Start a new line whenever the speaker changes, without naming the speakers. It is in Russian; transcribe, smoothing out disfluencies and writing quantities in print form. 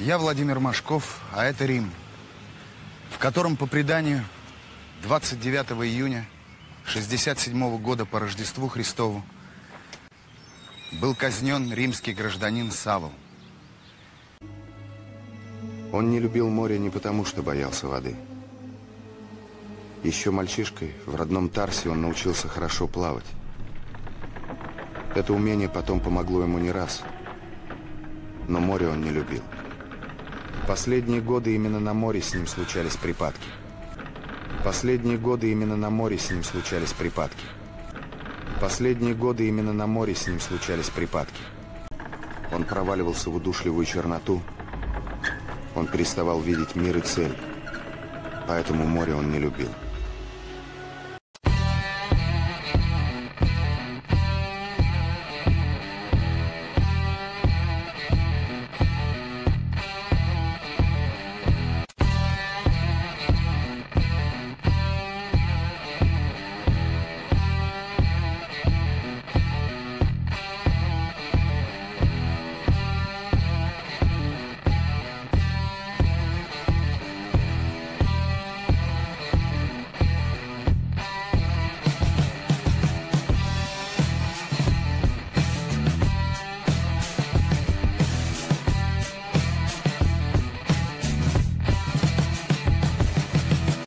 Я Владимир Машков, а это Рим, в котором, по преданию, 29 июня 67 года по Рождеству Христову был казнен римский гражданин Савл.
Он не любил море не потому, что боялся воды. Еще мальчишкой в родном Тарсе он научился хорошо плавать. Это умение потом помогло ему не раз. Но море он не любил. Последние годы именно на море с ним случались припадки. Последние годы именно на море с ним случались припадки. Последние годы именно на море с ним случались припадки. Он проваливался в удушливую черноту. Он переставал видеть мир и цель. Поэтому море он не любил.